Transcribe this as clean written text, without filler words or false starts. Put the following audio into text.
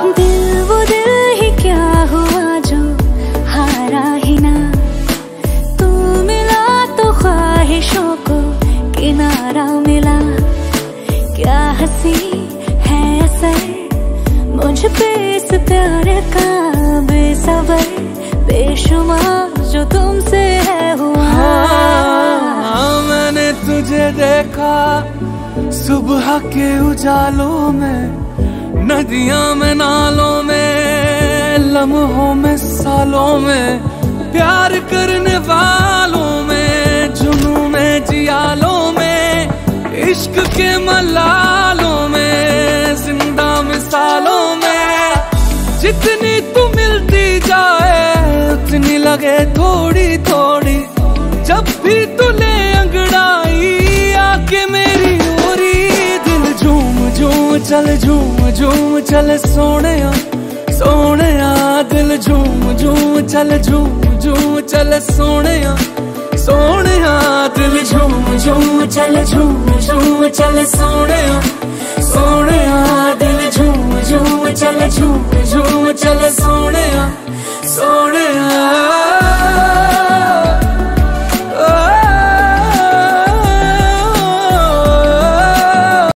दिल वो दिल ही क्या हुआ जो हारा ही ना, तू मिला तो ख्वाहिशों को किनारा मिला। क्या हंसी है असर मुझ पे इस प्यार का, बेसबर बेशुमार जो तुमसे है हुआ। हाँ, मैंने तुझे देखा सुबह के उजालों में, नदियां में नालों में, लम्हों में सालों में, प्यार करने वालों में, जुनून में जियालों में, इश्क के मलालों में, जिंदा मिसालों में। जितनी तू मिलती जाए उतनी लगे थोड़ी थोड़ी, जब भी तू ले अंगड़ाई आके मेरी ओरी। दिल झूम झूम चल, झूम झूम चल सोनिया सोनिया, दिल झूम झूम चल, झूम झूम चल सोनिया सोनिया, दिल झूम झूम चल, झूम झूम चल सोनिया